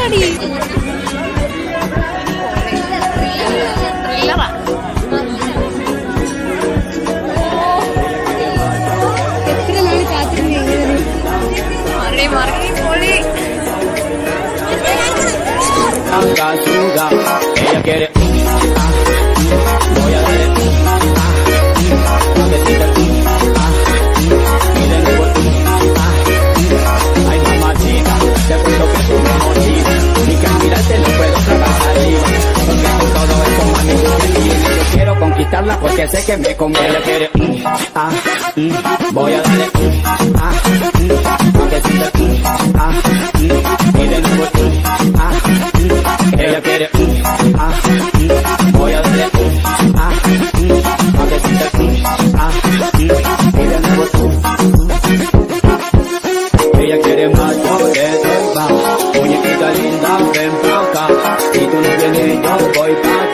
Mari. Ella quiere voy a darle y de nuevo ay mamacita, te cuento que tú me motivas y que al mirarte no puedo tragar saliva, porque con todo eso mami tú me tienes. Yo quiero conquistarla porque sé que me conviene. Ella quiere voy a darle aunque sienta y de nuevo ella quiere voy a darle aunque sienta y de nuevo ella quiere más, yo le doy más. Muñequita linda, ven pa' acá. Si tú no vienes, yo voy pa'